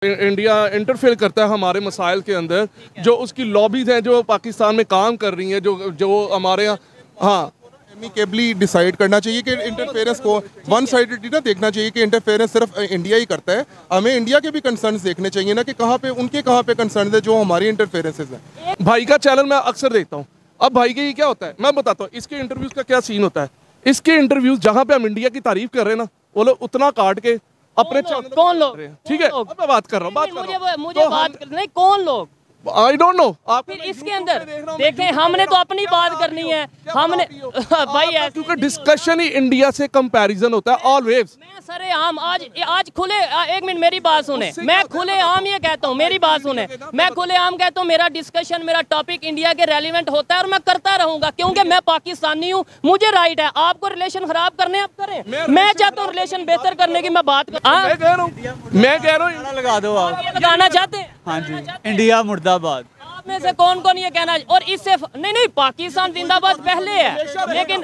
India interfere करता है हमारे मसाइल के अंदर, जो उसकी लॉबीज हैं जो पाकिस्तान में काम कर रही हैं, जो हमारे यहाँ, हाँ, एमिकेबली डिसाइड करना चाहिए कि इंटरफेरेंस को वन साइडेडली ना देखना चाहिए कि इंटरफेरेंस सिर्फ इंडिया ही करता है। हमें इंडिया के भी कंसर्न्स देखने चाहिए ना कि कहाँ पे कंसर्न है जो हमारी इंटरफेरेंसेस हैं। भाई का चैनल मैं अक्सर देखता हूँ। अब भाई के ये क्या होता है मैं बताता हूँ, इसके इंटरव्यूज का क्या सीन होता है। इसके इंटरव्यूज जहाँ पे हम इंडिया की तारीफ कर रहे हैं ना, वो लोग उतना काट के अपने कौन लोग, ठीक है, अब मैं बात कर रहा हूँ, मुझे बात नहीं, कौन लोग, आई डोंट नो। आप फिर इसके अंदर देखें, हमने तो अपनी बात करनी है, हमने भाई क्योंकि डिस्कशन ही इंडिया से कंपैरिजन होता है ऑलवेज। मैं सरे आम आज खुले, एक मिनट मेरी बात सुने, मैं खुले आम ये कहता हूँ, मेरी बात सुने, मैं खुले आम कहता हूँ मेरा डिस्कशन, मेरा टॉपिक इंडिया के रेलिवेंट होता है और मैं करता रहूंगा, क्योंकि मैं पाकिस्तानी हूँ, मुझे राइट है। आपको रिलेशन खराब करने आप करें, मैं चाहता हूँ रिलेशन बेहतर करने की मैं बात मैं कह रहा हूँ लगा दो आप, लगाना चाहते हैं। हाँ जी, इंडिया मुर्दाबाद। आप में से कौन कौन ये कहना, और इससे नहीं पाकिस्तान जिंदाबाद पहले है, लेकिन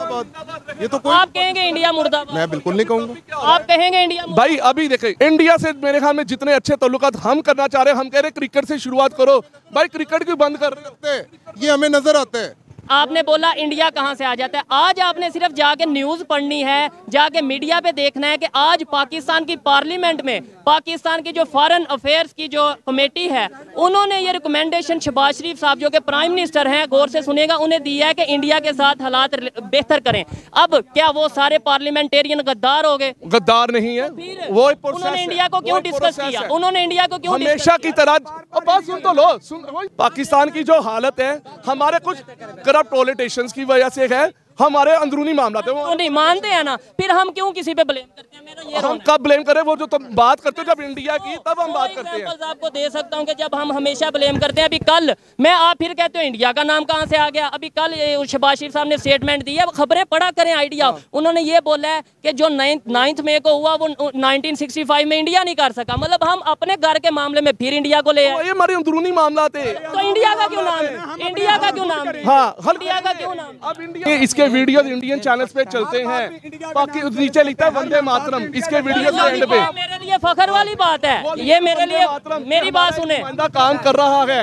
ये तो आप कहेंगे इंडिया मुर्दाबाद, मैं बिल्कुल नहीं कहूँगा। आप कहेंगे इंडिया भाई अभी देखें, इंडिया से मेरे ख्याल में जितने अच्छे ताल्लुकात हम करना चाह रहे हैं, हम कह रहे हैं क्रिकेट से शुरुआत करो। भाई क्रिकेट क्यों बंद कर रहे हैं? ये हमें नजर आता है। आपने बोला इंडिया कहां से आ जाता है। आज आपने सिर्फ जाके न्यूज पढ़नी है, जाके मीडिया पे देखना है कि आज पाकिस्तान की पार्लियामेंट में पाकिस्तान की जो फॉरेन अफेयर्स की जो कमेटी है, उन्होंने ये रिकमेंडेशन शहबाज शरीफ साहब जो कि प्राइम मिनिस्टर हैं, गौर से सुनेगा, उन्हें दिया है कि इंडिया के साथ हालात बेहतर करें। अब क्या वो सारे पार्लियामेंटेरियन गद्दार हो गए? गद्दार नहीं है, वो उन्होंने इंडिया को क्यों डिस्कस किया? उन्होंने इंडिया को क्यों हमेशा की तरह? बात सुन तो लो, पाकिस्तान की जो हालत है, हमारे कुछ करप्ट पॉलिटिशियंस की वजह से है, हमारे अंदरूनी मामला थे वो नहीं मानते हैं ना, फिर हम क्यों किसी पे ब्लेम करते हैं? मेरा ये हम कब ब्लेम करें? वो जो तुम बात करते हो जब इंडिया की, तब हम बात करते हैं। आपको दे सकता हूं कि जब हम हमेशा ब्लेम करते हैं, अभी कल मैं आप फिर कहते हो इंडिया का नाम कहां से आ गया? अभी कल शहबाज शरीफ साहब ने स्टेटमेंट दी है, खबरें पढ़ा करें आइडिया। उन्होंने ये बोला है कि जो 9 मई को हुआ वो 1965 में इंडिया नहीं कर सका। मतलब हम अपने घर के मामले में फिर इंडिया को ले आए। ये हमारे अंदरूनी मामला थे, तो इंडिया का क्यों नाम है? इंडिया का क्यों नाम है? हाँ, इंडिया का क्यों नाम? अब इंडिया इसके वीडियोस इंडियन चैनल्स पे चलते हैं, बाकी नीचे लिखता है वंदे मातरम, इसके वीडियोस के एंड पे। मेरे लिए फखर वाली बात है ये, मेरे लिए, मेरी बात सुने, बंदा काम कर रहा है।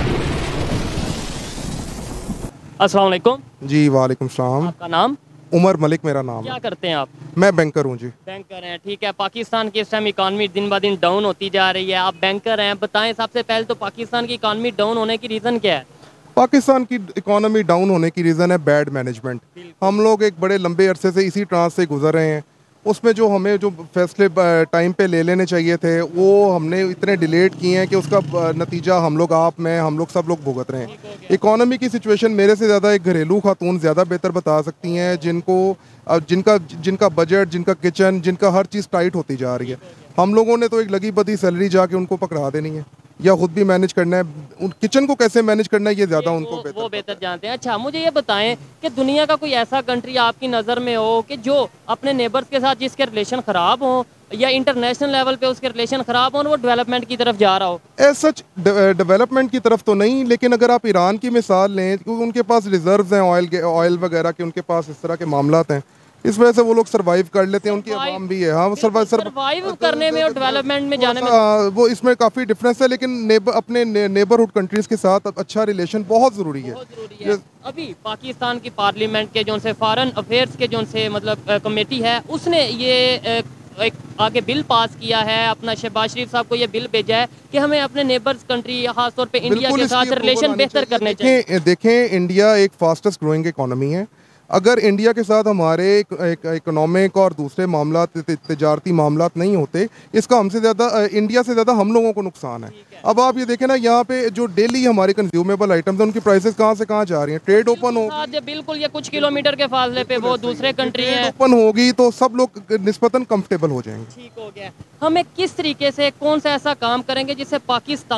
अस्सलाम वालेकुम जी वालेकुम सलाम। आपका नाम? उमर मलिक मेरा नाम क्या है। करते हैं आप? मैं बैंकर हूँ जी। बैंकर हैं, ठीक है। पाकिस्तान की इस टाइम इकानमी दिन ब दिन डाउन होती जा रही है, आप बैंकर हैं, बताएं सबसे पहले तो पाकिस्तान की इकानमी डाउन होने की रीज़न क्या है? पाकिस्तान की इकोनॉमी डाउन होने की रीज़न है बैड मैनेजमेंट। हम लोग एक बड़े लंबे अरसे से इसी ट्रांस से गुजर रहे हैं। उसमें जो हमें जो फैसले टाइम पे ले लेने चाहिए थे वो हमने इतने डिलेट किए हैं कि उसका नतीजा हम लोग हम लोग सब लोग भुगत रहे हैं। इकोनॉमी की सिचुएशन मेरे से ज़्यादा एक घरेलू खातून ज़्यादा बेहतर बता सकती हैं, जिनका बजट, जिनका किचन, जिनका हर चीज़ टाइट होती जा रही है। हम लोगों ने तो एक लगी बदी सैलरी जाके उनको पकड़ा देनी है या खुद भी मैनेज करना है। उन किचन को कैसे मैनेज करना है ये ज़्यादा उनको बेहतर जानते हैं। अच्छा, मुझे ये बताएं कि दुनिया का कोई ऐसा कंट्री आपकी नज़र में हो कि जो अपने नेबर्स के साथ जिसके रिलेशन ख़राब हो या इंटरनेशनल लेवल पे उसके रिलेशन ख़राब हो और वो डेवलपमेंट की तरफ जा रहा हो? सच डेवलपमेंट की तरफ तो नहीं, लेकिन अगर आप ईरान की मिसाल लें, क्योंकि उनके पास रिजर्व्स हैं ऑयल वगैरह के, उनके पास इस तरह के मामलात हैं, इस वजह से वो लोग सरवाइव कर लेते हैं, उनकी आवाम भी है। हाँ, सरवाइव करने में और डेवलपमेंट में जाने में वो इसमें काफ़ी डिफरेंस है, लेकिन अपने नेबरहुड कंट्रीज़ के साथ अच्छा रिलेशन बहुत ज़रूरी है। अभी पाकिस्तान की पार्लियामेंट के जो से फॉरेन अफेयर्स के जो से मतलब कमेटी है, उसने ये एक आगे बिल पास किया है, अपना शहबाज शरीफ साहब को ये बिल भेजा है कि हमें अपने नेबर्स कंट्री खासतौर पे इंडिया के साथ रिलेशन बेहतर करने चाहिए। देखें, इंडिया एक फास्टेस्ट ग्रोइंग इकोनॉमी है। अगर इंडिया के साथ हमारे इकोनॉमिक और दूसरे मामला तिजारती मामला नहीं होते, इसका हमसे ज़्यादा इंडिया से ज़्यादा हम लोगों को नुकसान है। अब आप ये देखें ना, यहाँ पे जो डेली हमारे कंज्यूमेबल आइटम्स हैं उनकी प्राइसेस कहाँ से कहाँ जा रही हैं। ट्रेड ओपन हो बिल्कुल, ये कुछ किलोमीटर के फासले पे वो दूसरे कंट्री है, ओपन होगी तो सब लोग निस्बतन कंफर्टेबल हो जाएंगे। ठीक हो गया। हमें किस तरीके से कौन सा ऐसा काम करेंगे जिससे पाकिस्तान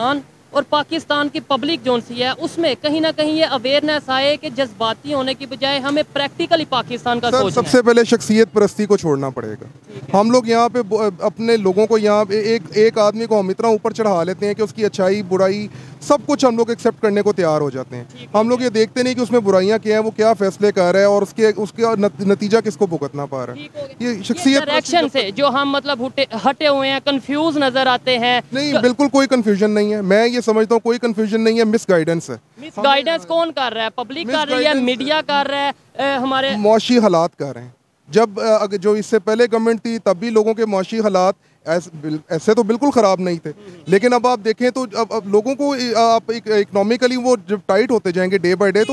और पाकिस्तान की पब्लिक जो सी है उसमें कहीं ना कहीं ये अवेयरनेस आए कि जज्बाती होने की बजाय हमें प्रैक्टिकली पाकिस्तान का सोचना है। सबसे पहले शख्सियत परस्ती को छोड़ना पड़ेगा। हम लोग यहाँ पे अपने लोगों को यहाँ पे एक आदमी को हम इतना ऊपर चढ़ा लेते हैं कि उसकी अच्छाई बुराई सब कुछ हम लोग एक्सेप्ट करने को तैयार हो जाते हैं। हम लोग ये देखते नहीं कि उसमें बुराइयां क्या हैं, वो क्या फैसले कर रहा है और उसके नतीजा किसको भुगतना पा रहा है। ये शख्सियत डायरेक्शन से जो हम मतलब हटे हुए हैं, कंफ्यूज नजर आते हैं। नहीं, बिल्कुल कोई कंफ्यूजन नहीं है। मैं ये समझता हूँ कोई कंफ्यूजन नहीं है, मिस गाइडेंस है। मिस गाइडेंस कौन कर रहा है? पब्लिक कर रही है, मीडिया कर रहा है, हमारे मौशी हालात कर रहे हैं। जब जो इससे पहले गवर्नमेंट थी तब भी लोगों के मौशी हालात ऐसे तो बिल्कुल ख़राब नहीं थे, लेकिन अब आप देखें तो अब लोगों को आप इकोनॉमिकली वो जब टाइट होते जाएंगे डे बाय डे तो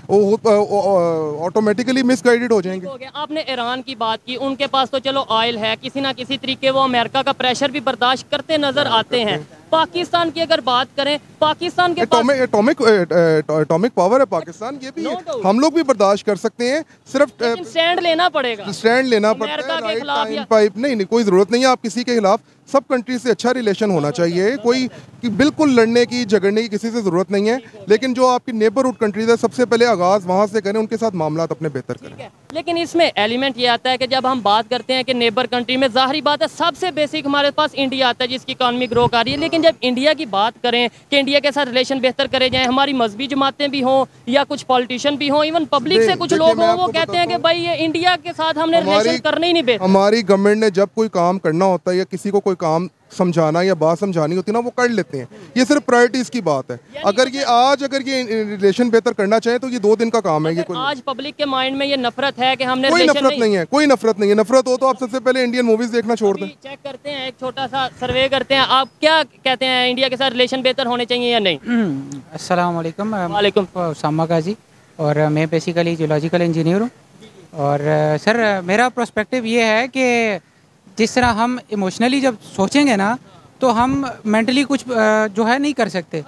वो ऑटोमेटिकली मिसगाइडेड हो जाएंगे। आपने ईरान की बात की, उनके पास तो चलो ऑयल है, किसी ना किसी तरीके वो अमेरिका का प्रेशर भी बर्दाश्त करते नजर आते हैं। पाकिस्तान की अगर बात करें, पाकिस्तान के एटॉमिक पावर है पाकिस्तान, ये भी हम लोग भी बर्दाश्त कर सकते हैं, सिर्फ स्टैंड लेना पड़ेगा। स्टैंड लेना पड़ता है, राइट टाइम पाइप नहीं, कोई ज़रूरत नहीं है आप किसी के खिलाफ। सब कंट्री से अच्छा रिलेशन होना चाहिए, कोई कि बिल्कुल लड़ने की झगड़ने की किसी से ज़रूरत नहीं है, लेकिन जो आपकी नेबरहुड कंट्रीज है सबसे पहले आगाज़ वहाँ से करें, उनके साथ मामला अपने बेहतर करें। लेकिन इसमें एलिमेंट ये आता है कि जब हम बात करते हैं कि नेबर कंट्री में, जाहिर बात है सबसे बेसिक हमारे पास इंडिया आता है जिसकी इकॉनमी ग्रो कर रही है। लेकिन जब इंडिया की बात करें कि इंडिया के साथ रिलेशन बेहतर करे जाएं, हमारी मजहबी जमातें भी हों या कुछ पॉलिटिशियन भी हों, इवन पब्लिक से कुछ लोग हों, वो कहते हैं कि भाई ये इंडिया के साथ हमने रिलेशन करने ही नहीं बेहतर। हमारी गवर्नमेंट ने जब कोई काम करना होता है या किसी को कोई काम समझाना या बात समझानी होती है ना, वो कर लेते हैं। ये सिर्फ प्रायोरिटीज की बात है। अगर ये रिलेशन बेहतर करना चाहे तो ये 2 दिन का काम है। ये कोई आज पब्लिक के माइंड में ये नफरत है कि हमने कोई नफरत नहीं है, कोई नफरत नहीं है। नफरत हो तो आप सबसे पहले इंडियन मूवीज देखना छोड़ दें। चेक करते हैं, एक छोटा सा सर्वे करते हैं, आप क्या कहते हैं, इंडिया के साथ रिलेशन बेहतर होने चाहिए या नहीं? अस्सलाम वालेकुम। वालेकुम उसामा गाजी, और मैं बेसिकली जियोलॉजिकल इंजीनियर हूँ। और सर मेरा पर्सपेक्टिव ये है कि जिस तरह हम इमोशनली जब सोचेंगे ना तो हम मेंटली कुछ जो है नहीं कर सकते।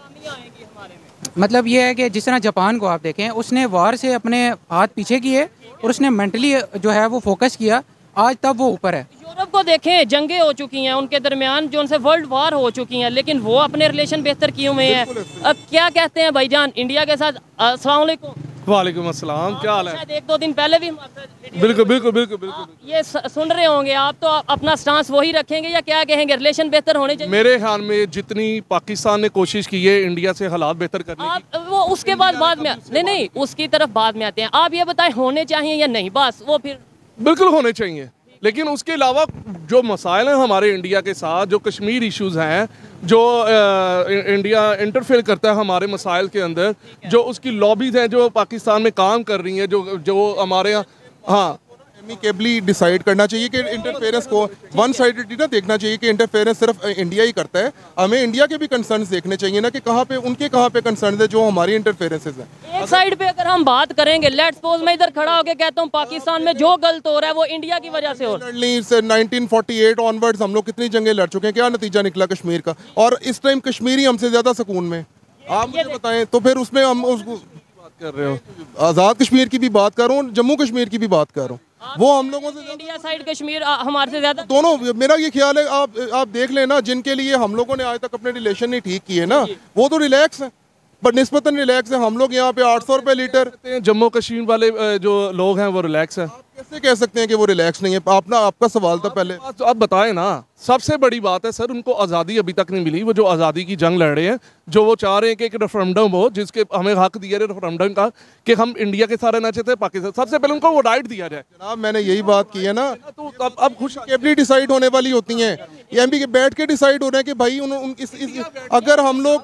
मतलब ये है कि जिस तरह जापान को आप देखें, उसने वार से अपने हाथ पीछे किए और उसने मेंटली जो है वो फोकस किया, आज तब वो ऊपर है। यूरोप को देखें, जंगें हो चुकी हैं उनके दरमियान, जो उनसे वर्ल्ड वार हो चुकी हैं, लेकिन वो अपने रिलेशन बेहतर किए हुए हैं। अब क्या कहते हैं भाईजान इंडिया के साथ? अस्सलाम वालेकुम। वालेकुम अस्सलाम, क्या हाल है? शायद 1-2 दिन पहले भी बिल्कुल बिल्कुल बिल्कुल बिल्कुल ये सुन रहे होंगे आप, तो अपना स्टांस वही रखेंगे या क्या कहेंगे, रिलेशन बेहतर होने चाहिए? मेरे ख्याल में जितनी पाकिस्तान ने कोशिश की है इंडिया से हालात बेहतर करने की, आप वो उसके बाद में नहीं उसकी तरफ बाद में आते हैं। आप ये बताएं होने चाहिए या नहीं, बस वो फिर बिल्कुल होने चाहिए। लेकिन उसके अलावा जो मसाइल हैं हमारे इंडिया के साथ, जो कश्मीर इश्यूज हैं, जो इंडिया इंटरफेयर करता है हमारे मसाइल के अंदर, जो उसकी लॉबीज हैं जो पाकिस्तान में काम कर रही हैं, जो हमारे यहाँ, हाँ, एमिकेबली डिसाइड करना चाहिए कि इंटरफेरेंस को वन साइडेड ना देखना चाहिए कि इंटरफेरेंस सिर्फ इंडिया ही करता है। हमें इंडिया के भी कंसर्न्स देखने चाहिए ना कि कहाँ पे कंसर्न है जो हमारी इंटरफेरेंस है। एक साइड पे अगर हम बात करेंगे, लेट्स सपोज मैं इधर खड़ा होकर कहता हूँ पाकिस्तान में जो गलत हो रहा है वो इंडिया की वजह से हो रहा है। 1948 ऑनवर्ड्स हम लोग कितनी जंगें लड़ चुके हैं, क्या नतीजा निकला कश्मीर का? और इस टाइम कश्मीरी हमसे ज्यादा सुकून में। आप मुझे बताएं तो फिर उसमें हम उसको बात कर रहे हो, आज़ाद कश्मीर की भी बात कर रहा हूँ, जम्मू कश्मीर की भी बात कर रहा हूँ, वो हम लोगों से इंडिया साइड कश्मीर हमारे से ज्यादा दोनों। मेरा ये ख्याल है आप देख लेना, जिनके लिए हम लोगों ने आज तक अपने रिलेशन नहीं ठीक किए ना, वो तो रिलैक्स है, पर निस्बतन रिलैक्स है। हम लोग यहाँ पे 800 रुपए लीटर, जम्मू कश्मीर वाले जो लोग हैं वो रिलैक्स हैं। कैसे कह सकते हैं कि वो रिलैक्स नहीं है? आपका सवाल था पहले, तो अब बताएं ना। सबसे बड़ी बात है सर, उनको आज़ादी अभी तक नहीं मिली। वो जो आज़ादी की जंग लड़ रहे हैं, जो वो चाह रहे हैं कि एक रेफरेंडम हो, जिसके हमें हक दिया जाए रेफरेंडम का कि हम इंडिया के साथ रहना चाहते हैं पाकिस्तान, सबसे पहले उनको वो राइट दिया जाए। जनाब मैंने यही बात की है ना, तो अब खुश कैबिनेट डिसाइड होने वाली होती हैं, ये एमपी के बैठ के डिसाइड हो रहे हैं कि भाई अगर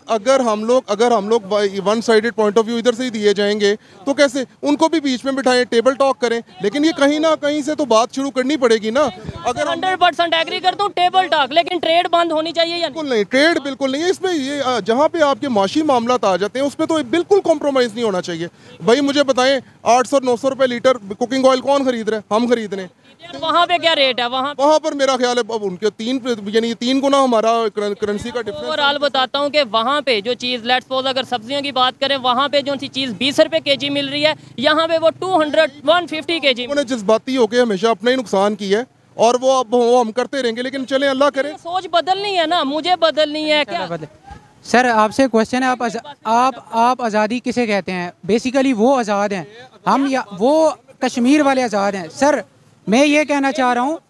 हम लोग one sided point of view इधर से ही दिए जाएंगे तो कैसे? उनको भी बीच में बिठाएं, टेबल टॉक करें, लेकिन ये कहीं ना कहीं से तो बात शुरू करनी पड़ेगी ना। अगर 100% एग्री करता हूँ, टेबल टॉक, लेकिन ट्रेड बंद होनी चाहिए या बिल्कुल नहीं? ट्रेड बिल्कुल नहीं है इसमें। ये जहाँ पे आपके माशी मामला आ जाते हैं उसमें तो बिल्कुल कॉम्प्रोमाइज नहीं होना चाहिए। भाई मुझे बताएं 800-900 रुपए लीटर कुकिंग ऑयल कौन खरीद रहा है? हम खरीद रहे हैं। वहाँ पे क्या रेट है? वहाँ पर मेरा ख्याल है अब उनके 3 गुना हमारा करेंसी का डिफरेंस। ओवरऑल बताता हूँ कि वहाँ पे जो चीज़, लेट्स सपोज अगर सब्जियों की बात करें, वहाँ पे जो सी चीज़ 20 रुपए केजी मिल रही है, यहाँ पे वो 200-150 केजी। उन्होंने जज्बाती होकर हमेशा अपना ही नुकसान किया है और वो अब हम करते रहेंगे, लेकिन चले अल्लाह करे। सोच बदलनी है ना, मुझे बदलनी है क्या? सर आपसे क्वेश्चन है, आप आज़ादी किसे कहते हैं? बेसिकली वो आज़ाद हैं, हम या वो कश्मीर वाले आज़ाद हैं। सर मैं ये कहना चाह रहा हूँ,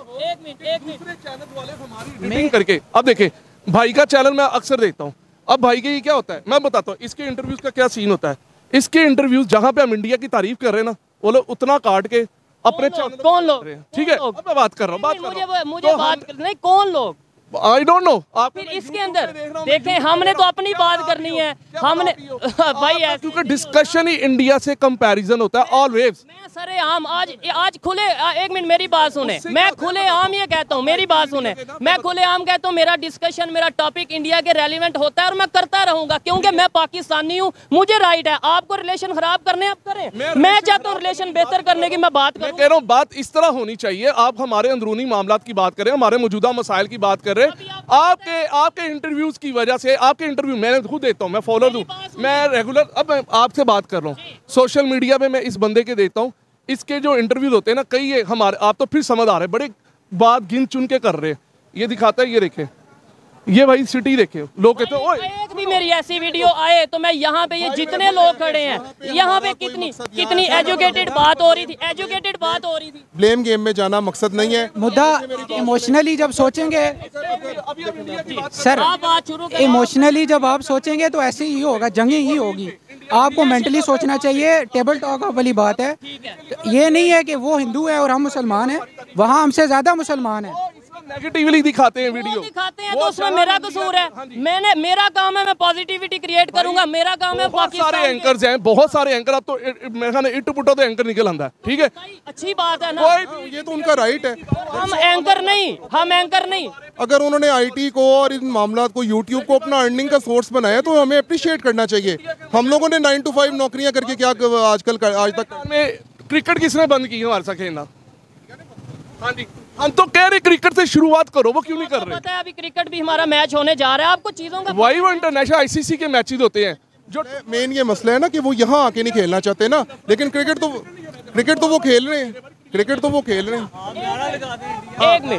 मीटिंग करके, अब देखें भाई का चैनल मैं अक्सर देखता हूँ। अब भाई के ये क्या होता है मैं बताता हूँ, इसके इंटरव्यूज का क्या सीन होता है। इसके इंटरव्यूज जहाँ पे हम इंडिया की तारीफ कर रहे हैं ना, वो लोग उतना काट के अपने चैनल कौन लोग? ठीक है, अब मैं बात कर रहा हूँ, मुझे बात नहीं, कौन लोग? I don't know. आप फिर इसके अंदर देखें, हमने तो अपनी बात करनी है, हमने भाई क्योंकि डिस्कशन ही इंडिया से कंपैरिजन होता है ऑलवेज। मैं सरे आम आज खुले, एक मिनट मेरी बात सुने, मैं खुले आम ये कहता हूँ, मेरी बात सुने, मैं खुले आम कहता हूँ मेरा डिस्कशन, मेरा टॉपिक इंडिया के रेलिवेंट होता है और मैं करता रहूंगा, क्योंकि मैं पाकिस्तानी हूँ, मुझे राइट है। आपको रिलेशन खराब करने आप करें, मैं चाहता हूँ रिलेशन बेहतर करने की मैं बात मैं कह रहा हूँ बात इस तरह होनी चाहिए। आप हमारे अंदरूनी मामलात की बात करें, हमारे मौजूदा मसाइल की बात करें। आपके इंटरव्यूज की वजह से, आपके इंटरव्यू मैं खुद देता हूँ, मैं फॉलो दूँ, मैं रेगुलर, अब मैं आपसे बात कर रहा हूँ, सोशल मीडिया पे मैं इस बंदे के देता हूँ, इसके जो इंटरव्यूज होते हैं ना, कई ये हमारे, आप तो फिर समझ आ रहे, बड़े बात गिन चुन के कर रहे हैं। ये दिखाता है, ये देखे, ये भाई सिटी देखे, लोग कहते हैं ओए, एक भी मेरी ऐसी वीडियो आए तो मैं यहाँ पे, ये जितने लोग खड़े हैं यहाँ पे, कितनी एजुकेटेड बात हो रही थी, ब्लेम गेम में जाना मकसद नहीं है। मुद्दा इमोशनली जब सोचेंगे सर, आप बात शुरू करें। इमोशनली जब आप सोचेंगे तो ऐसे ही होगा, जंगे ही होगी। आपको मेंटली सोचना चाहिए, टेबल टॉक वाली बात है। ये नहीं है कि वो हिंदू है और हम मुसलमान हैं, वहाँ हमसे ज़्यादा मुसलमान हैं। नेगेटिवली दिखाते हैं वीडियो, दिखाते हैं तो उसमें मेरा कसूर है। मेरा काम है, मैं पॉजिटिविटी क्रिएट करूंगा, मेरा काम है। बहुत सारे एंकर्स हैं, बहुत सारे एंकर, अब तो मेरे ख्याल इट पुटो तो एंकर निकल आंदा है, ठीक है, अच्छी बात है ना, ये तो उनका राइट है। हम एंकर नहीं। अगर उन्होंने आईटी को और इन मामलों को, यूट्यूब को अपना अर्निंग का सोर्स बनाया तो हमें अप्रिशिएट करना चाहिए। हम लोगों ने 9 to 5 नौकरियां करके क्या आज तक में क्रिकेट किसने बंद की हमारे साथ खेलना? हाँ जी, हम तो कह रहे क्रिकेट से शुरुआत करो, वो क्यों नहीं कर रहे? पता है अभी क्रिकेट भी हमारा मैच होने जा रहा है, आपको चीजों का वही वो इंटरनेशनल आईसीसी के मैचेस होते हैं जो मेन ये मसला है ना कि वो यहाँ आके नहीं खेलना चाहते ना, लेकिन क्रिकेट तो वो खेल रहे हैं। एक मिनट,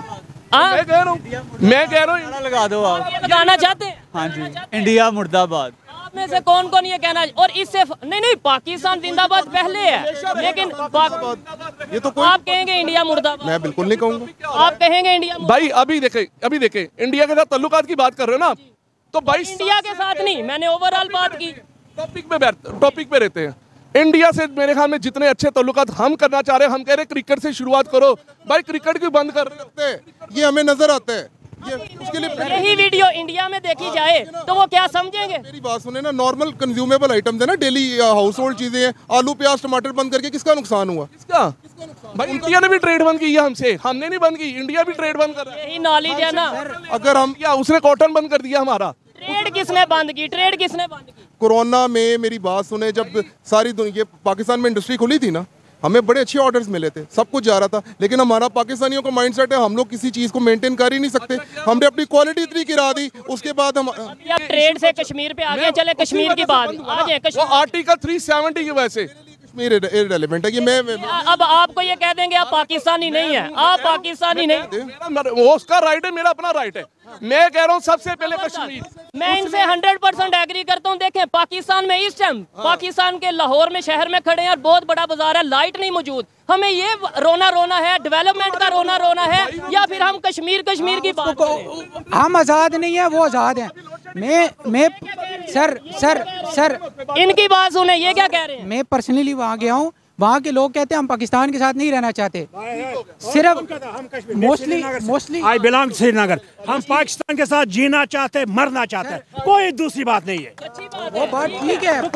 मैं कह रहा हूँ लगा दो आप। लगाना चाहते हैं? हाँ जी, इंडिया मुर्दाबाद। आप में से कौन ये कहना, और इससे नहीं पाकिस्तान जिंदाबाद पहले है, लेकिन ये तो आप कहेंगे इंडिया मुर्दाबाद? मैं बिल्कुल नहीं कहूँगा। आप कहेंगे इंडिया भाई अभी देखे इंडिया के साथ तल्लुकात की बात कर रहे हो ना, तो भाई इंडिया के साथ नहीं, मैंने ओवरऑल बात की। टॉपिक पे रहते हैं। इंडिया से मेरे ख्याल में जितने अच्छे तल्लुकात हम करना चाह रहे हैं, हम कह रहे हैं क्रिकेट से शुरुआत करो। भाई क्रिकेट क्यों बंद कर रहे हैं? ये हमें नजर आता है। उसके लिए यही वीडियो इंडिया में देखी जाए तो वो क्या समझेंगे? मेरी बात सुने ना, नॉर्मल कंज्यूमेबल आइटम्स है ना, डेली हाउस होल्ड चीजें हैं, आलू प्याज टमाटर बंद करके किसका नुकसान हुआ? किसका? भाई इंडिया ने भी ट्रेड बंद की है हमसे, हमने नहीं बंद की, इंडिया भी ट्रेड बंद कर रहा है। यही नॉलेज है ना। अगर हम या उसने कॉटन बंद कर दिया हमारा। ट्रेड किसने बंद की? कोरोना में मेरी बात सुने, जब सारी दुनिया पाकिस्तान में इंडस्ट्री खुली थी ना, हमें बड़े अच्छे ऑर्डर्स मिले थे, सब कुछ जा रहा था, लेकिन हमारा पाकिस्तानियों का माइंडसेट है, हम लोग किसी चीज़ को मेंटेन कर ही नहीं सकते। हमने अपनी क्वालिटी इतनी गिरा दी, उसके बाद हम ट्रेड से कश्मीर पे आ गए। चले कश्मीर की बात आ जाए। वो आर्टिकल 370 की वजह से कश्मीर इररिलेवेंट है कि मैं अब आपको ये कह देंगे आप पाकिस्तानी नहीं है, आप पाकिस्तानी नहीं। वो उसका राइट है, मेरा अपना राइट है। मैं कह रहा हूँ सबसे पहले कश्मीर। मैं इनसे 100% एग्री करता हूँ। देखें पाकिस्तान में इस टाइम पाकिस्तान के लाहौर में शहर में खड़े हैं और बहुत बड़ा बाजार है, लाइट नहीं मौजूद। हमें ये रोना है, डेवलपमेंट का रोना है, या फिर हम कश्मीर की बात करें? हम आज़ाद नहीं है, वो आज़ाद हैं। मैं सर इनकी बात सुने, ये क्या कह रहे हैं? मैं पर्सनली वहाँ गया हूँ, वहाँ के लोग कहते हैं हम पाकिस्तान के साथ नहीं रहना चाहते, सिर्फ मोस्टली आई बिलोंग श्रीनगर। हम पाकिस्तान के साथ जीना चाहते, मरना चाहते, कोई दूसरी बात नहीं है। वो बात ठीक है,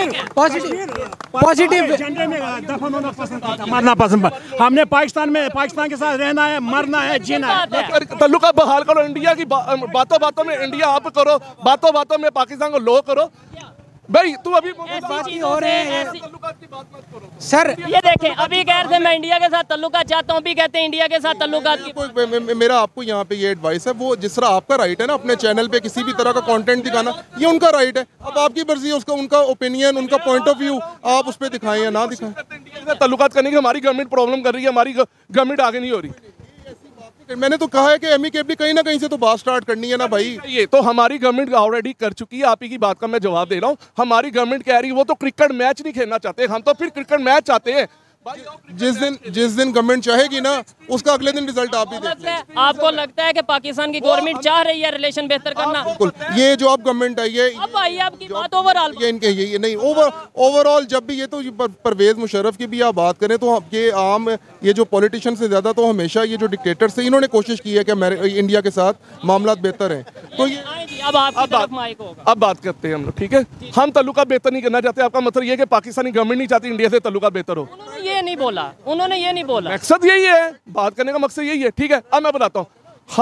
पॉजिटिव झंडे में दफन होना पसंद करता, मरना पसंद। हमने पाकिस्तान के साथ रहना है, मरना है, जीना है। तल्लुका बहाल करो, इंडिया की बातों में इंडिया आप करो, बातों में पाकिस्तान को लो करो। भाई तू अभी बात ही हो रहे हैं सर। ये देखें, अभी कह रहे थे मैं इंडिया के साथ तल्लुकात चाहता हूँ, अभी कहते हैं इंडिया के साथ तल्लुकात। मेरा आपको यहाँ पे ये एडवाइस है, वो जिस तरह आपका राइट है ना अपने चैनल पे किसी भी तरह का कंटेंट दिखाना, ये उनका राइट है। अब आपकी मर्जी है, उसका उनका ओपिनियन, उनका पॉइंट ऑफ व्यू आप उस पर दिखाएं या ना दिखाएं। तल्लुकात करने की हमारी गवर्नमेंट प्रॉब्लम कर रही है, हमारी गवर्नमेंट आगे नहीं हो रही। मैंने तो कहा है कि एमिकेबली कहीं ना कहीं से तो बात स्टार्ट करनी है ना भाई। ये तो हमारी गवर्नमेंट ऑलरेडी कर चुकी है, आप ही की बात का मैं जवाब दे रहा हूँ। हमारी गवर्नमेंट कह रही है वो तो क्रिकेट मैच नहीं खेलना चाहते, हम तो फिर क्रिकेट मैच चाहते हैं। जिस दिन गवर्नमेंट चाहेगी ना उसका अगले दिन रिजल्ट आप ही देखेंगे। आपको लगता है कि पाकिस्तान की गवर्नमेंट चाह रही है रिलेशन बेहतर करना? बिल्कुल, ये जो अब गवर्नमेंट आई है, अब आई आपकी बात ओवरऑल, ये इनके ये नहीं ओवरऑल जब भी ये तो परवेज मुशर्रफ की भी आप बात करें तो ये आम ये जो पॉलिटिशियन से ज़्यादा तो हमेशा ये जो डिक्टेटर से इन्होंने कोशिश की है कि इंडिया के साथ मामला बेहतर हैं। तो ये अब आपकी तरफ माइक होगा। अब बात करते हैं हम लोग, ठीक है। हम तल्लुका बेहतर नहीं करना चाहते, आपका मतलब ये है कि पाकिस्तानी गवर्नमेंट नहीं चाहती इंडिया से तल्लुका बेहतर हो? उन्होंने ये नहीं बोला, उन्होंने ये नहीं बोला। मकसद यही है, बात करने का मकसद यही है, ठीक है। अब मैं बताता हूँ,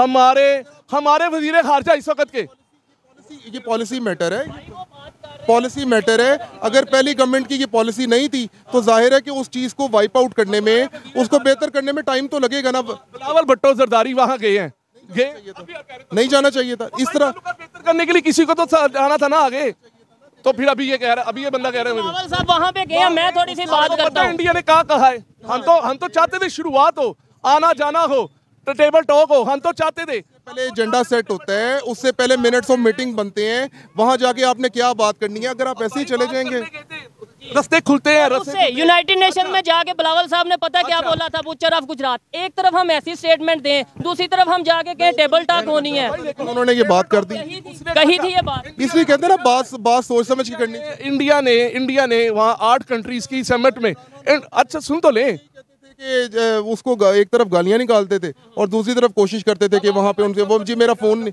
हमारे वजीर खारजा इस वक्त के, ये पॉलिसी मैटर है, पॉलिसी मैटर है। अगर पहली गवर्नमेंट की ये पॉलिसी नहीं थी तो जाहिर है कि उस चीज़ को वाइप आउट करने में, उसको बेहतर करने में टाइम तो लगेगा ना। बिलावल भुट्टो जरदारी वहाँ गए हैं, नहीं जाना चाहिए था इस तरह। बेहतर करने के लिए किसी को तो जाना था ना आगे। तो फिर अभी ये कह रहा है, अभी ये बंदा कह रहा है बिलावल साहब वहाँ पे गए, मैं थोड़ी सी बात करता हूँ। इंडिया ने क्या कहा है, हम तो चाहते थे शुरुआत हो, आना जाना हो, तो टेबल टॉक हो, हम तो चाहते थे। पहले एजेंडा सेट होता है, उससे पहले मिनट्स ऑफ मीटिंग बनते हैं, वहां जाके आपने क्या बात करनी है। अगर आप ऐसे ही चले जाएंगे, रास्ते खुलते हैं, रास्ते यूनाइटेड नेशन में जाके बिलावल साहब ने पता क्या बोला था, बुचर ऑफ गुजरात। एक तरफ हम ऐसी स्टेटमेंट दें, दूसरी तरफ हम जाके कहें टेबल टॉक होनी है। उन्होंने ये बात कर दी, कही थी ये बात, इसलिए कहते हैं ना बात सोच समझ के करनी चाहिए। इंडिया ने वहाँ 8 कंट्रीज की समिट में, अच्छा सुन तो लें, कि उसको एक तरफ गालियां निकालते थे और दूसरी तरफ कोशिश करते थे कि वहाँ पे उनसे वो जी मेरा फोन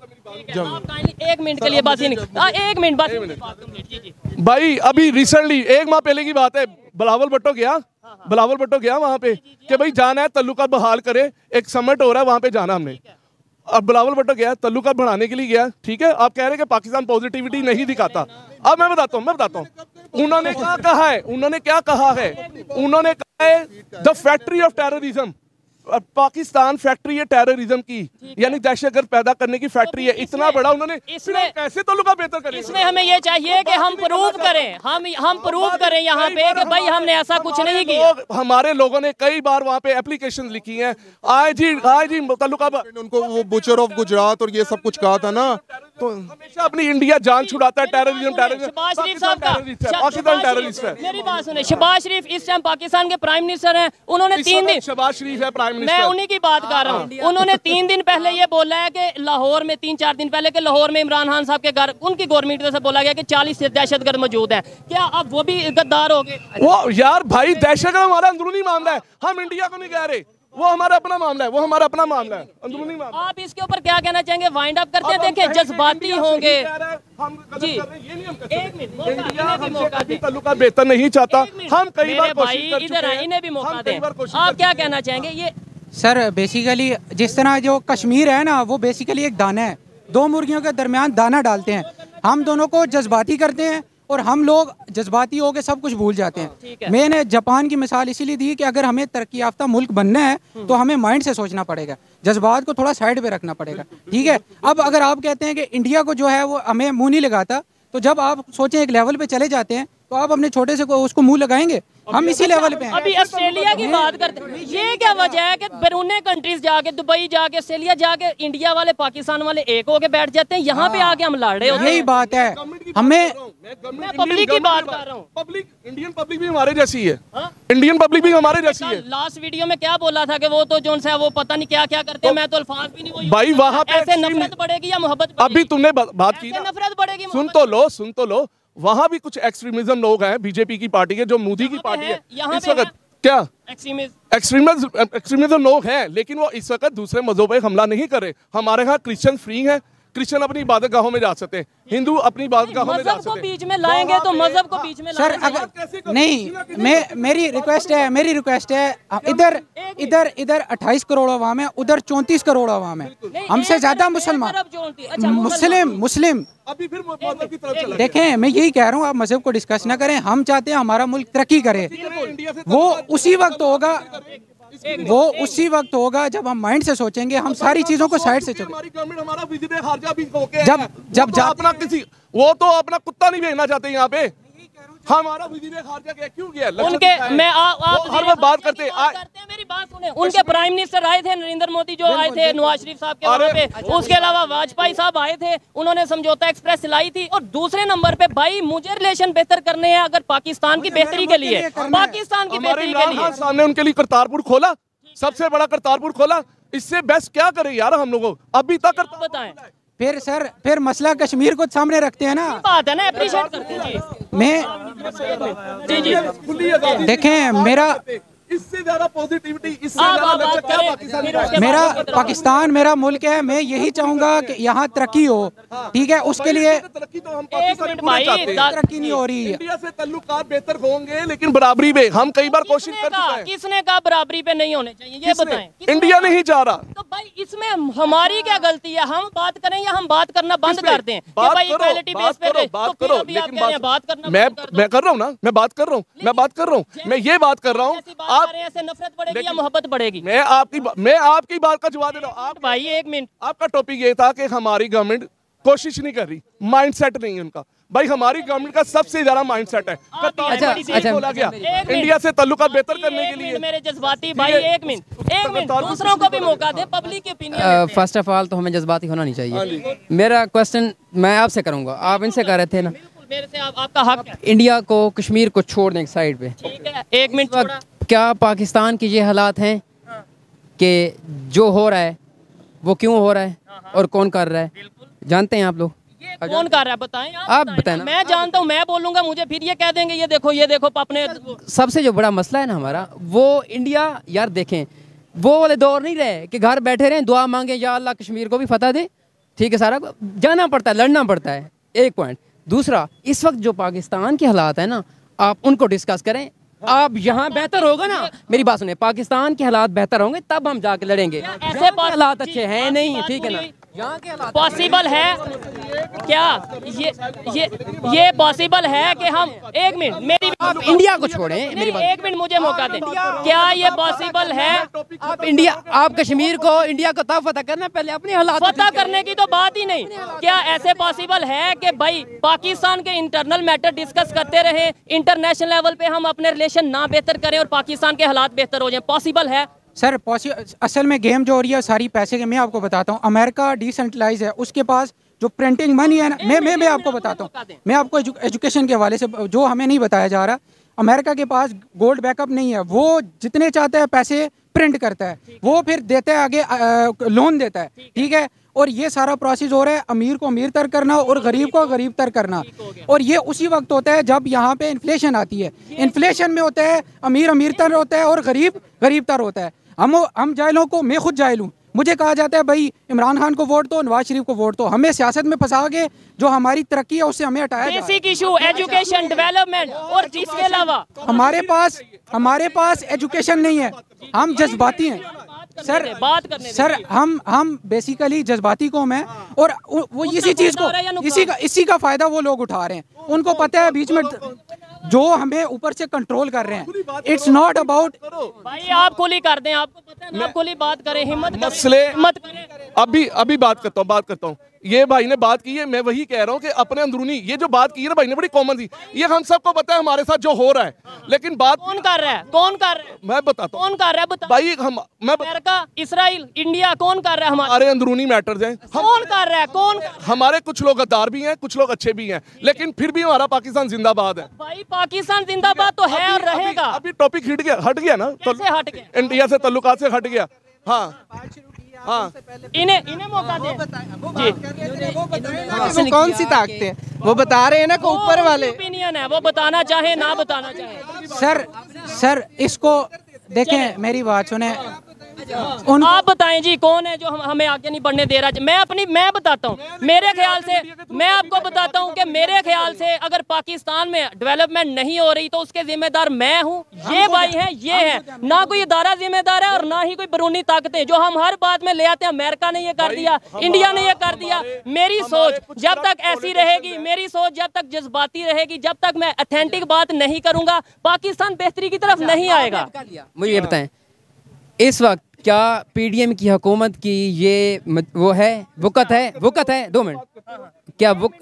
एक मिनट के लिए बात ही नहीं, एक मिनट बात भाई। अभी रिसेंटली 1 माह पहले की बात है, बिलावल भुट्टो गया वहाँ पे कि भाई जाना है तल्लुका बहाल करे, एक समिट हो रहा है वहाँ पे जाना हमने। अब बिलावल भुट्टो गया, तल्लुका बढ़ाने के लिए गया, ठीक है। आप कह रहे हैं कि पाकिस्तान पॉजिटिविटी नहीं दिखाता। अब मैं बताता हूँ उन्होंने क्या कहा है, उन्होंने कहा है the factory of terrorism, Pakistan factory है टेररिज्म की, यानी दहशतगर्द पैदा करने की फैक्ट्री है। इतना बड़ा उन्होंने, इसमें कैसे तल्लुका बेहतर करें? इसमें हमें ये चाहिए कि हम प्रूव करें, हम प्रूव करें यहाँ पे कि भाई हमने ऐसा कुछ नहीं किया। हमारे लोगों ने कई बार वहाँ पे एप्लीकेशन लिखी हैं, आए जी तल्लुका, उनको वो बुचर ऑफ गुजरात और ये सब कुछ कहा था ना, तो हमेशा अपनी इंडिया जान छुड़ाता है। टेररिज्म शहबाज शरीफ साहब का, पाकिस्तान टेररिस्ट है। मेरी बात सुने, शहबाज शरीफ इस टाइम पाकिस्तान के प्राइम मिनिस्टर हैं। उन्होंने 3 दिन, शहबाज शरीफ है प्राइम मैं मिनिस्टर, उन्हीं की बात कर रहा हूँ। उन्होंने 3 दिन पहले ये बोला है कि लाहौर में, 3-4 दिन पहले कि लाहौर में इमरान खान साहब के घर, उनकी गवर्नमेंट से बोला गया कि 40 दहशतगर्द मौजूद है। क्या अब वो भी गद्दार हो गए? वो यार भाई दहशतगर्द हमारा अंदरूनी मामला है, हम इंडिया को नहीं कह रहे, वो हमारा अपना मामला है, अंदरूनी मामला। आप इसके ऊपर क्या कहना चाहेंगे? वाइंड अप करते हैं, देखिए जज्बाती होंगे जी। एक मिनट, तल्लुका बेहतर नहीं चाहता, हम कई बार भाई इधर आए, इन्हें भी मौका दें। आप क्या कहना चाहेंगे? ये सर बेसिकली जिस तरह जो कश्मीर है ना, वो बेसिकली एक दाना है, 2 मुर्गियों के दरमियान दाना डालते हैं। हम दोनों को जज्बाती करते हैं और हम लोग जज्बाती होकर सब कुछ भूल जाते हैं। मैंने जापान की मिसाल इसीलिए दी कि अगर हमें तरक्की याफ्ता मुल्क बनना है तो हमें माइंड से सोचना पड़ेगा, जज्बात को थोड़ा साइड पे रखना पड़ेगा, ठीक है। अब अगर आप कहते हैं कि इंडिया को जो है वो हमें मुंह नहीं लगाता, तो जब आप सोचें एक लेवल पे चले जाते हैं तो आप अपने छोटे से उसको मुंह लगाएंगे। हम इसी लेवल पे हैं। अभी ऑस्ट्रेलिया की बात करते हैं, ये क्या वजह है कि बैरूने कंट्रीज जाके, दुबई जाके, ऑस्ट्रेलिया जाके, इंडिया वाले पाकिस्तान वाले एक होके बैठ जाते हैं, यहाँ पे आके हम लड़ रहे होते हैं। यही बात है, हमें मैं पब्लिक की बात कर रहा हूँ। इंडियन पब्लिक भी हमारे जैसी है, इंडियन पब्लिक भी हमारे जैसी है। लास्ट वीडियो में क्या बोला था कि वो तो जोन सा वो पता नहीं क्या क्या करते हैं, मैं तो अल्फाज भी नहीं वो भाई वहाँ पे ऐसे नफरत बढ़ेगी या मोहब्बत? अभी तुमने बात की, नफरत बढ़ेगी, सुन तो लो, वहाँ भी कुछ एक्सट्रीमिज्म लोग हैं बीजेपी की पार्टी के, जो मोदी की पार्टी है इस वक्त, क्या एक्सट्रीमिज्म लोग हैं, लेकिन वो इस वक्त दूसरे मजहबों पे हमला नहीं कर रहे। हमारे यहाँ क्रिश्चियन फ्री हैं, क्रिश्चियन अपनी इबादतगाहों में जा सकते हैं, हिंदू अपनी इबादतगाहों में जा सकते हैं। बीच में लाएंगे तो मजहब को बीच में सर अगर नहीं, मेरी रिक्वेस्ट है इधर 28 करोड़ अवाम है, उधर 34 करोड़ अवाम है, हमसे ज्यादा मुसलमान मुस्लिम। अभी फिर मजहब की तरफ चला। देखें मैं यही कह रहा हूँ, आप मजहब को डिस्कस ना करें, हम चाहते हैं हमारा मुल्क तरक्की करे। वो उसी वक्त होगा जब हम माइंड से सोचेंगे, हम सारी चीजों को साइड से जब अपना किसी वो तो अपना कुत्ता नहीं भेजना चाहते यहाँ पे, हमारा वज़ीर ख़ारजा क्यों गया उनके, मैं आप हर वक्त बात करते हैं। मेरी बात सुने, उनके प्राइम मिनिस्टर आए थे नरेंद्र मोदी जो आए थे नवाज शरीफ साहब के वहाँ पे, उसके अलावा वाजपेयी साहब आए थे, उन्होंने समझौता एक्सप्रेस लाई थी। और दूसरे नंबर पे भाई मुझे रिलेशन बेहतर करने हैं अगर पाकिस्तान की बेहतरी के लिए, पाकिस्तान की बेहतरी के लिए। सामने उनके लिए करतारपुर खोला, सबसे बड़ा करतारपुर खोला, इससे बेस्ट क्या करें यार हम लोगों अभी तक। बताएं फिर सर, फिर मसला कश्मीर को सामने रखते हैं ना, बात है ना, अप्रिशिएट करते हैं जी। मैं जी जी देखें, मेरा इससे ज्यादा पॉजिटिविटी, इससे आप ज्यादा बात लचक क्या करें, पाकिस्तान फिर में? उसके मेरा बाद पाकिस्तान मेरा मुल्क है, मैं यही चाहूंगा कि यहाँ तरक्की हो, ठीक है, उसके लिए तरक्की तो हम एक पाकिस्तान मिनट पूरे भाई, चाहते हैं। तरक्की नहीं हो रही है। इंडिया से ताल्लुकात बेहतर होंगे लेकिन बराबरी में हम कई बार कोशिश कर चुके हैं। किसने कहा बराबरी पे नहीं होने चाहिए, ये बताएं। किसने इंडिया कहा? नहीं चाह रहा। तो भाई इसमें हमारी क्या गलती है? हम बात करें या हम बात करना बंद कर दें कि बात भाई करो, इक्वालिटी बेस पे रहे? तो बात फिर करो, अभी आप लेकिन कह रहे हैं बात करना मैं बंद कर दो। कर रहा हूँ ना, मैं बात कर रहा हूँ, मैं बात कर रहा हूँ, मैं ये बात कर रहा हूँ। ऐसी बात आप कर रहे हैं, ऐसे नफरत बढ़ेगी या मोहब्बत बढ़ेगी? मैं आपकी बात का जवाब दे रहा हूँ। आप भाई एक मिनट, आपका टॉपिक ये था कि हमारी गवर्नमेंट कोशिश नहीं कर रही, माइंडसेट नहीं है उनका। भाई हमारी गवर्नमेंट का सबसे ज्यादा माइंडसेट है। अच्छा, बोला गया एक मिनट। इंडिया से ताल्लुकात बेहतर करने एक के मिनट लिए। मेरे जज्बाती भाई, एक मिनट दूसरों को भी मौका दे, पब्लिक की ओपिनियन। फर्स्ट ऑफ ऑल तो हमें जज्बाती होना नहीं चाहिए। मेरा क्वेश्चन मैं आपसे करूंगा, आप इनसे कह रहे थे ना, मेरे से आपका हक है। इंडिया को कश्मीर को छोड़ दें साइड पे। ठीक है, एक मिनट इस वक्त क्या पाकिस्तान के ये हालात हैं कि जो हो रहा है वो क्यों हो रहा है और कौन कर रहा है, जानते हैं आप लोग? ये कौन कर रहा है बताएं, आप बताएं ना। मैं जानता हूँ, मैं बोलूंगा, मुझे फिर ये कह देंगे ये देखो अपने। सबसे जो बड़ा मसला है ना हमारा, वो इंडिया यार देखें, वो वाले दौर नहीं रहे कि घर बैठे रहें दुआ मांगे या अल्लाह कश्मीर को भी फतह दे। ठीक है, सारा जाना पड़ता है, लड़ना पड़ता है, एक पॉइंट। दूसरा, इस वक्त जो पाकिस्तान के हालात है ना, आप उनको डिस्कस करें। आप यहाँ बेहतर होगा ना, मेरी बात सुने, पाकिस्तान के हालात बेहतर होंगे तब हम जाके लड़ेंगे। ऐसे यहाँ के हालात अच्छे हैं नहीं, ठीक है ना, यहाँ के हालात पॉसिबल है क्या? ये पॉसिबल है कि हम, एक मिनट मेरी, आप इंडिया को छोड़ें, मेरी बात, एक मिनट मुझे मौका दें। क्या ये पॉसिबल है? आप इंडिया, आप कश्मीर को, इंडिया को तब फतह करना, पहले अपने हालात पता करने की तो बात ही नहीं। क्या ऐसे पॉसिबल है कि भाई पाकिस्तान के इंटरनल मैटर डिस्कस करते रहे, इंटरनेशनल लेवल पे हम अपने रिलेशन ना बेहतर करें और पाकिस्तान के हालात बेहतर हो जाएं? पॉसिबल है सर? असल में गेम जो हो रही है सारी पैसे के, मैं आपको बताता हूँ, अमेरिका डिसेंट्रलाइज है, उसके पास जो प्रिंटिंग मनी है ना, मैं आपको बताता हूँ, मैं आपको एजुकेशन के हवाले से जो हमें नहीं बताया जा रहा, अमेरिका के पास गोल्ड बैकअप नहीं है, वो जितने चाहता है पैसे प्रिंट करता है, वो फिर देता है आगे, लोन देता है, ठीक है, और ये सारा प्रोसेस हो रहा है अमीर को अमीर तर करना और गरीब को गरीब तर करना। और ये उसी वक्त होता है जब यहाँ पे इन्फ्लेशन आती है, इन्फ्लेशन में होता है अमीर अमीर तर होता है और गरीब गरीब तर होता है। हम जाहिलों को, मैं खुद जाहिल हूँ, मुझे कहा जाता है भाई इमरान खान को वोट दो, नवाज शरीफ को वोट दो, हमें सियासत में फंसा के जो हमारी तरक्की है उससे हमें हटाया जाए। बेसिक इशू एजुकेशन, डेवलपमेंट, और इसके अलावा हमारे पास एजुकेशन नहीं है, हम जज्बाती हैं सर, बात करने सर हम बेसिकली जज्बाती कौम है और वो इसी चीज को, इसी का फायदा वो लोग उठा रहे हैं। उनको पता है बीच में जो हमें ऊपर से कंट्रोल कर रहे हैं, इट्स नॉट अबाउट। भाई आप खुली कर दें, आपको पता है ना, आप खुली बात करें, हिम्मत मसले करें। अभी बात करता हूँ। ये भाई ने बात की है, मैं वही कह रहा हूँ कि अपने अंदरूनी ये जो बात की है ना भाई ने, बड़ी कॉमन थी, ये हम सबको पता है हमारे साथ जो हो रहा है, लेकिन बात कौन कर रहा है? मैं बताता हूँ कौन कर रहा है? बता भाई, अमेरिका, इसराइल, इंडिया, कौन कर रहा है? हमारे अंदरूनी मैटर्स हैं। कौन कर रहा है? कौन? हमारे कुछ लोग गद्दार भी हैं, कुछ लोग अच्छे भी हैं, लेकिन फिर भी हमारा पाकिस्तान जिंदाबाद है। भाई पाकिस्तान जिंदाबाद तो है और रहेगा। अभी टॉपिक हट गया ना, कैसे हट गया? इंडिया से ताल्लुकात से हट गया। हाँ, इन्हें मौका दे जी। कौन सी ताकत है वो बता रहे हैं ना, को ऊपर वाले ओपिनियन है, वो बताना चाहे ना बताना चाहे। सर इसको देखें, मेरी बात सुने, आप बताएं जी, कौन है जो हमें आगे नहीं बढ़ने दे रहा? मैं बताता हूँ, मेरे ख्याल से, मैं आपको बताता हूँ कि मेरे ख्याल से अगर पाकिस्तान में डेवलपमेंट नहीं हो रही तो उसके जिम्मेदार मैं हूँ, ये भाई हैं, ये है ना, कोई इदारा जिम्मेदार है और ना ही कोई बैरूनी ताकतें जो हम हर बात में ले आते हैं। अमेरिका ने ये कर दिया, इंडिया ने ये कर दिया। मेरी सोच जब तक ऐसी रहेगी, मेरी सोच जब तक जज्बाती रहेगी, जब तक मैं ऑथेंटिक बात नहीं करूंगा, पाकिस्तान बेहतरी की तरफ नहीं आएगा। मुझे ये बताएं, इस वक्त क्या पीडीएम की हुकूमत की ये वो है, वक़्त है 2 मिनट,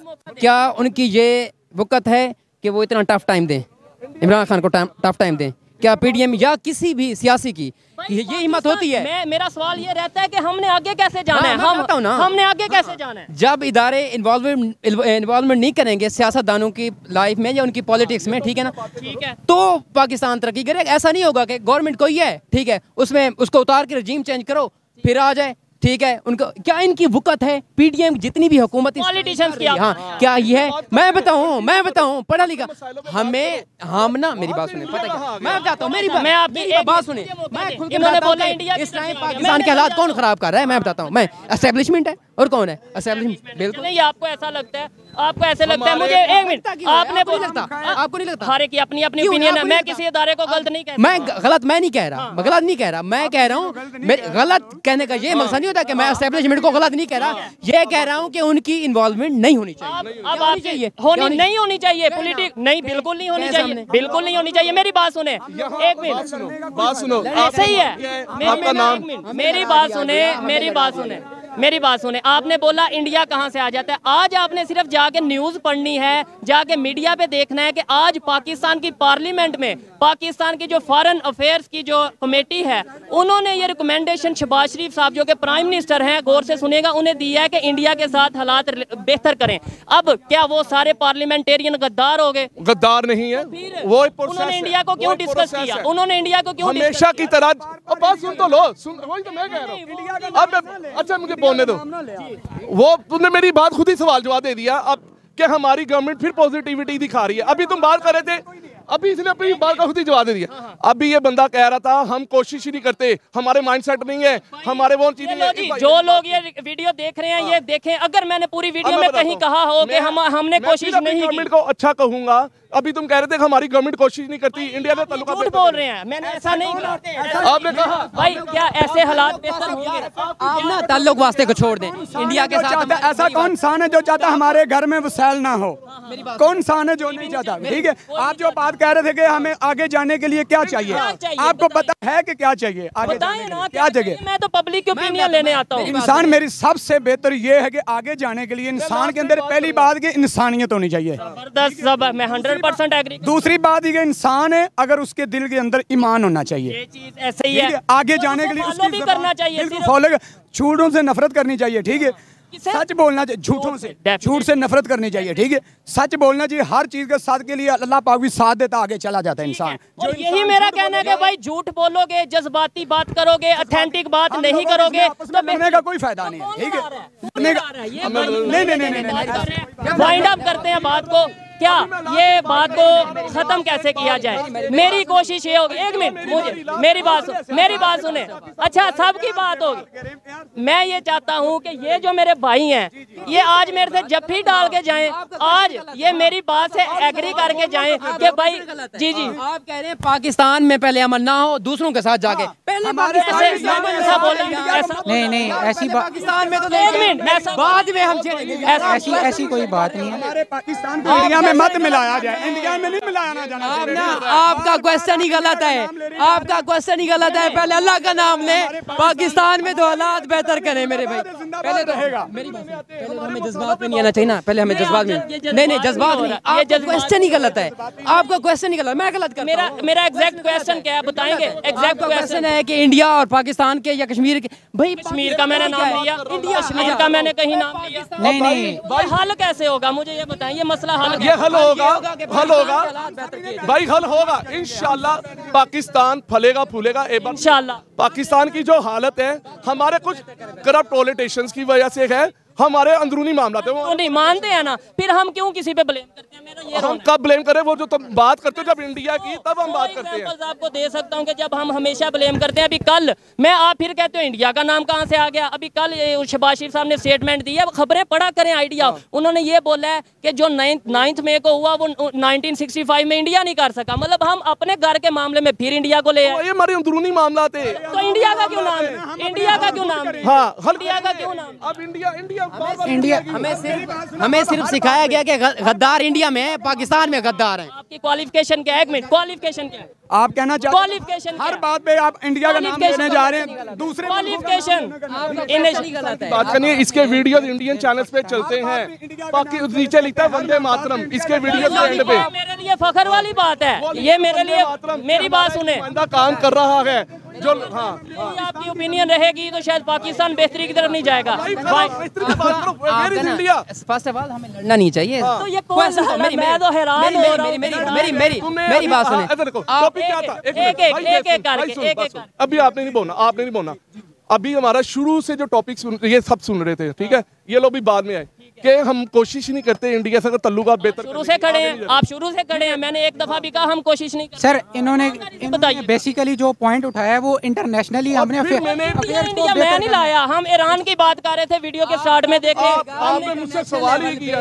क्या उनकी ये वक़्त है कि वो इतना टफ टाइम दें, इमरान खान को टफ टाइम दें? क्या पीडीएम या किसी भी सियासी की ये हिम्मत होती है? मेरा सवाल ये रहता है कि हमने आगे कैसे जाना है? हमने आगे कैसे जाना है? जब इदारे इन्वॉल्वमेंट नहीं करेंगे सियासतदानों की लाइफ में या उनकी पॉलिटिक्स में, ठीक है ना, ठीक है, तो पाकिस्तान तरक्की करेगा। ऐसा नहीं होगा कि गवर्नमेंट कोई है, ठीक है, उसमें उसको उतार के रजीम चेंज करो फिर आ जाए, ठीक है। उनको क्या इनकी वुकत है? पीडीएम जितनी भी हुकूमत पॉलिटिशियंस की, हाँ, क्या ये है? मैं बताऊं पढ़ा लिखा हम ना, मेरी बात सुने, पता क्या मैं बताता हूँ, मेरी बात सुने, मैं खुद इन्होंने बोला इंडिया इस टाइम पाकिस्तान के हालात कौन खराब कर रहा है? मैं बताता हूँ, मैं एस्टेब्लिशमेंट है और कौन है एस्टेब्लिशमेंट? बिल्कुल नहीं, आपको ऐसा लगता है, आपको ऐसे लगता है? मुझे एक मिनट, आपने लगता, आपको नहीं लगता? हर एक की अपनी अपनी ओपिनियन है, मैं किसी इदारे को गलत नहीं कहता। मैं नहीं कह रहा, मैं गलत नहीं कह रहा, मैं कह रहा हूँ गलत कहने का ये मकसद नहीं होता कि मैं एस्टेब्लिशमेंट को गलत नहीं कह रहा, ये कह रहा हूँ कि उनकी इन्वॉल्वमेंट नहीं होनी चाहिए। अब आपकी नहीं होनी चाहिए पॉलिटिक्स, नहीं, बिल्कुल नहीं होनी चाहिए, बिल्कुल नहीं होनी चाहिए। मेरी बात सुने, एक मिनट, बात सुनो, सही है, आपका नाम, मेरी बात सुने, आपने बोला इंडिया कहां से आ जाता है। आज आपने सिर्फ जाके न्यूज़ पढ़नी है, जाके मीडिया पे देखना है कि आज पाकिस्तान की पार्लियामेंट में पाकिस्तान की जो फॉरेन अफेयर्स की जो कमेटी है, उन्होंने ये रिकमेंडेशन शहबाज शरीफ साहब जो कि प्राइम मिनिस्टर हैं, गौर से सुनेगा, उन्हें दिया है कि इंडिया के साथ हालात बेहतर करें। अब क्या वो सारे पार्लियामेंटेरियन गद्दार हो गए? गद्दार नहीं है वो, उन्होंने इंडिया को क्यों डिस्कस किया? उन्होंने इंडिया को क्यों हमेशा की तरह? अब बात सुन तो लो, वही तो मैं कह रहा हूँ। अब अच्छा मुझे बोलने दो, वो तुमने मेरी बात खुद ही सवाल जवाब दे दिया। अब कि हमारी गवर्नमेंट फिर पॉजिटिविटी दिखा रही है। अभी तुम बात कर रहे थे, अभी इसने अपनी बात का खुद ही जवाब दे दिया। अभी ये बंदा कह रहा था हम कोशिश ही नहीं करते, हमारे माइंडसेट नहीं है, हमारे वो चीजें नहीं। जो लोग ये वीडियो देख रहे हैं ये देखें, अगर मैंने पूरी वीडियो में कहीं कहा हो कि हमने कोशिश नहीं की, गवर्नमेंट को अच्छा कहूंगा। अभी तुम कह रहे थे कि हमारी गवर्नमेंट कोशिश नहीं करती, इंडिया में ताल्लुकात झूठ बोल रहे हैं, मैंने ऐसा नहीं कहा। आपने कहा भाई क्या ऐसे हालात बेहतर होंगे? आप ना ताल्लुक वास्ते को छोड़ दें इंडिया के साथ। ऐसा कौन इंसान है जो चाहता हमारे घर में वसैल ना हो? कौन इंसान है जो नहीं चाहता? ठीक है, आप जो बात कह रहे थे कि हमें आगे जाने के लिए क्या चाहिए, आपको पता है कि क्या चाहिए आगे जाने के लिए? क्या चाहिए? मैं तो पब्लिक की ओपिनियन लेने आता हूँ। इंसान, मेरी सबसे बेहतर ये है कि आगे जाने के लिए इंसान के अंदर पहली बात की इंसानियत होनी चाहिए। जबरदस्त, सब मैं 100% एग्री। दूसरी बात ये इंसान है, अगर उसके दिल के अंदर ईमान होना चाहिए, ये चीज ऐसे ही है। आगे जाने के लिए उसकी भी करना चाहिए, फॉलो, झूठों से नफरत करनी चाहिए, ठीक है, सच बोलना चाहिए, झूठ से नफरत करनी चाहिए, ठीक है, सच बोलना चाहिए। हर चीज के साथ के लिए अल्लाह पाक भी साथ देता, आगे चला जाता है इंसान। और यही मेरा कहना है कि भाई झूठ बोलोगे, जज़बाती बात करोगे, ऑथेंटिक बात नहीं करोगे तो लड़ने का कोई फायदा नहीं है, ठीक है। नहीं, वाइंड अप करते हैं बात को। क्या ये बात को खत्म कैसे किया जाए? मेरी कोशिश ये होगी, एक मिनट, मुझे मेरी बात सुने। अच्छा, सबकी बात होगी। मैं ये चाहता हूँ कि ये जो मेरे भाई हैं, ये आज मेरे से जफ्फी डाल के जाएं, आज ये मेरी बात से एग्री करके जाएं कि भाई जी आप कह रहे हैं पाकिस्तान में पहले अमन ना हो, दूसरों के साथ जाके पहले ऐसा बोला। नहीं, ऐसी बात पाकिस्तान में तो एक मिनट, बाद में हम ऐसी कोई बात नहीं है। हमारे पाकिस्तान को इंडिया में मत मिलाया जाए, इंडिया में नहीं मिलाया ना जाना चाहिए। आपका क्वेश्चन ही गलत है, आपका क्वेश्चन ही गलत है। पहले अल्लाह का नाम ले, पाकिस्तान में तो हालात बेहतर करें मेरे भाई। पहले तो हमें जज्बात में नहीं आना चाहिए ना, पहले हमें जज्बात में नहीं जज्बात में। ये क्वेश्चन ही गलत है, आपका क्वेश्चन ही गलत, मैं गलत कर। मेरा एग्जैक्ट क्वेश्चन क्या है बताएंगे? एग्जैक्ट क्वेश्चन है कि इंडिया और पाकिस्तान के या कश्मीर के, भाई कश्मीर का मैंने नाम लिया, इंडिया कश्मीर का मैंने कहीं नाम लिया। नहीं भाई हल कैसे होगा मुझे ये बताएं, ये मसला हल हल होगा भाई, हल होगा इंशाल्लाह। पाकिस्तान फलेगा फूलेगा इंशाल्लाह। पाकिस्तान की जो हालत है हमारे कुछ करप्ट पॉलिटिशियंस की वजह से है, हमारे अंदरूनी मामला थे वो नहीं मानते हैं ना, फिर हम क्यों किसी पे ब्लेम करते हैं? मेरा ये हम कब ब्लेम करें? वो जो तुम बात करते हो जब इंडिया की, तब हम बात करते हैं। आपको दे सकता हूं कि जब हम हमेशा ब्लेम करते हैं। अभी कल मैं आप फिर कहते हो इंडिया का नाम कहां से आ गया? अभी कल शहबाज शरीफ साहब ने स्टेटमेंट दी है, खबरें पढ़ा करें, आइडिया। उन्होंने ये बोला है कि जो 9 मई को हुआ वो 1965 में इंडिया नहीं कर सका। मतलब हम अपने घर के मामले में फिर इंडिया को ले आए। ये हमारे अंदरूनी मामला थे, तो इंडिया का क्यों नाम? इंडिया का क्यों नाम? हाँ, इंडिया का क्यों नाम? अब इंडिया हमें सिर्फ सिखाया गया कि गद्दार इंडिया में है, पाकिस्तान में गद्दार हैं। आपकी क्वालिफिकेशन क्या है? एक मिनट, क्वालिफिकेशन क्या है? आप कहना चाहते क्वालिफिकेशन हर बात पे आप इंडिया का नाम लेने जा रहे हैं, दूसरे क्वालिफिकेशन गलत है। बात करनी है, इसके वीडियो इंडियन चैनल्स पे चलते हैं, बाकी नीचे लिखता है वंदे मातरम, इसके वीडियो के एंड पे। मेरे लिए फखर वाली बात है ये, मेरे लिए। मेरी बात सुने, बंदा काम कर रहा है जो, हाँ आपकी ओपिनियन रहेगी तो शायद पाकिस्तान बेहतरी की तरफ नहीं जाएगा। फर्स्ट ऑफ ऑल हमें लड़ना नहीं चाहिए। तो ये कौन सा, मैं तो हैरान हो रहा हूं। मेरी बात सुने। एक अभी आपने नहीं बोलना, आपने नहीं बोलना। अभी हमारा शुरू से जो टॉपिक ये सब सुन रहे थे, ठीक है, ये लोग भी बाद में आए कि हम कोशिश ही नहीं करते इंडिया से तल्लुकात बेहतर। शुरू से खड़े हैं आप, शुरू से खड़े हैं। मैंने एक दफा भी कहा हम कोशिश नहीं करते। सर इन्होंने बेसिकली जो पॉइंट उठाया है वो इंटरनेशनली हमने इंडिया मैं नहीं लाया, हम ईरान की बात कर रहे थे वीडियो के स्टार्ट में। देखे आपने मुझसे सवाल ही किया,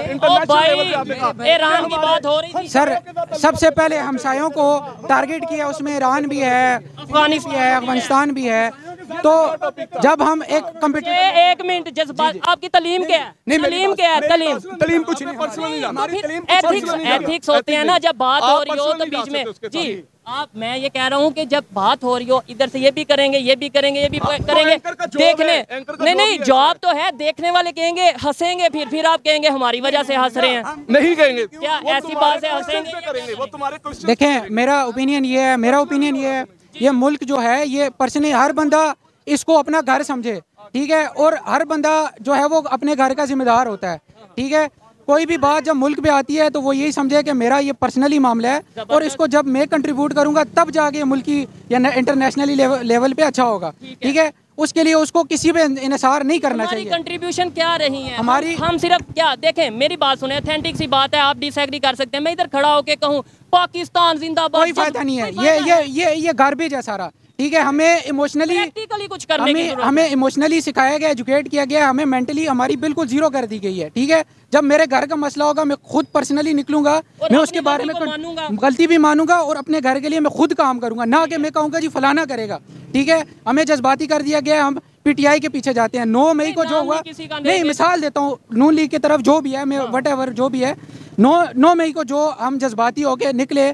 ईरान की बात हो रही थी। सर सबसे पहले हमसायों को टारगेट किया, उसमें ईरान भी है, अफगानिस्तान भी है। तो जब हम एक मिनट जज्बात, आपकी तलीम क्या है? तलीम क्या है? तलीम कुछ नहीं, एथिक्स होते हैं ना, जब बात हो रही हो तो बीच में जी आप, मैं ये कह रहा हूँ कि जब बात हो रही हो इधर से ये भी करेंगे, ये भी करेंगे, ये भी करेंगे, देखने नहीं जॉब तो है, देखने वाले कहेंगे हंसेंगे, फिर आप कहेंगे हमारी वजह से हंस रहे हैं। नहीं कहेंगे क्या ऐसी बात से हंसेंगे? वो तुम्हारे क्वेश्चन। देखें मेरा ओपिनियन ये है, ये मुल्क जो है ये पर्सनली हर बंदा इसको अपना घर समझे, ठीक है, और हर बंदा जो है वो अपने घर का जिम्मेदार होता है, ठीक है। कोई भी बात जब मुल्क पे आती है तो वो यही समझे कि मेरा ये पर्सनली मामला है और इसको जब मैं कंट्रीब्यूट करूंगा तब जाके मुल्की या इंटरनेशनली लेवल पे अच्छा होगा, ठीक है। उसके लिए उसको किसी पे इन्हिसार नहीं करना चाहिए। कंट्रीब्यूशन क्या रही है हमारी? हम सिर्फ क्या देखें, मेरी बात सुने, ऑथेंटिक सी बात है, आप डिसएग्री कर सकते हैं। मैं इधर खड़ा होके कहूँ पाकिस्तान जिंदाबाद, कोई फायदा नहीं है, ये गार्बेज है सारा, ठीक है। हमें इमोशनली कुछ करने की हमें इमोशनली सिखाया गया, एजुकेट किया गया, हमें मेंटली हमारी बिल्कुल जीरो कर दी गई है, ठीक है। जब मेरे घर का मसला होगा मैं खुद पर्सनली निकलूंगा, मैं उसके बारे में गलती भी मानूंगा और अपने घर के लिए मैं खुद काम करूंगा, ना कि मैं कहूँगा जी फलाना करेगा, ठीक है। हमें जज्बाती कर दिया गया, हम पीटीआई के पीछे जाते हैं। 9 मई को जो हुआ, नहीं मिसाल देता हूँ, नून लीग की तरफ जो भी है, मैं वट एवर जो भी है, 9 मई को जो हम जज्बाती होके निकले,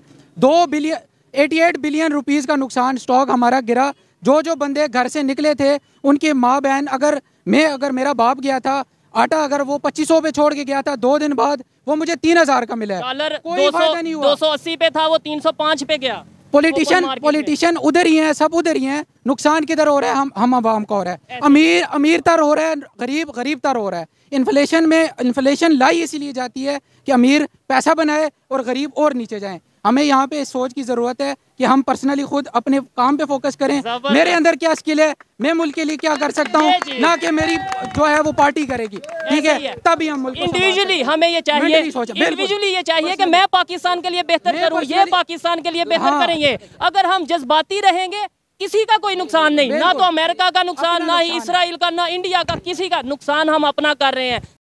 88 बिलियन रुपीस का नुकसान, स्टॉक हमारा गिरा। जो बंदे घर से निकले थे उनकी माँ बहन, अगर मेरा बाप गया था आटा, अगर वो 2500 पे छोड़ के गया था, 2 दिन बाद वो मुझे 3000 का मिला है। कोई फायदा नहीं हुआ। 280 पे था, वो 305 पे गया। पॉलिटिशियन उधर ही हैं, सब उधर ही हैं। नुकसान किधर हो रहा है? हम आवाम का हो रहा है। अमीर तर हो रहा है, गरीब तर हो रहा है। इन्फ्लेशन लाई इसीलिए जाती है कि अमीर पैसा बनाए और गरीब और नीचे जाएं। हमें यहाँ पे सोच की जरूरत है कि हम पर्सनली खुद अपने काम पे फोकस करें। मेरे अंदर क्या स्किल है, मैं मुल्क के लिए क्या कर सकता हूँ, ना कि मेरी जो है वो पार्टी करेगी, ठीक है। तभी हम मुल्क इंडिविजुअली हमें ये चाहिए, इंडिविजुअली ये चाहिए कि मैं पाकिस्तान के लिए बेहतर करूँ, ये पाकिस्तान के लिए बेहतर करेंगे। अगर हम जज्बाती रहेंगे किसी का कोई नुकसान नहीं, ना तो अमेरिका का नुकसान, ना ही इसराइल का, ना इंडिया का, किसी का नुकसान हम अपना कर रहे हैं।